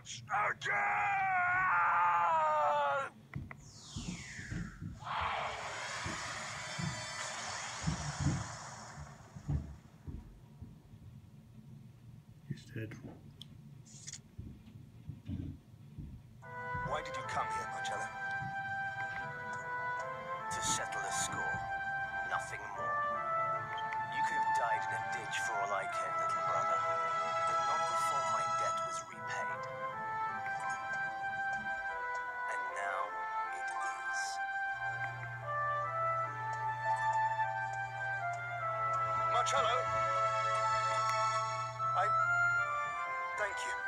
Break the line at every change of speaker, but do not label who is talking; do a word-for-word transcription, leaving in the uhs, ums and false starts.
once again!
He's dead.
Why did you come here, Marcello?
To settle a score. Nothing more. You could have died in a ditch for all I cared, little brother. But not before my debt was repaid. And now it is.
Marcello! I... thank you.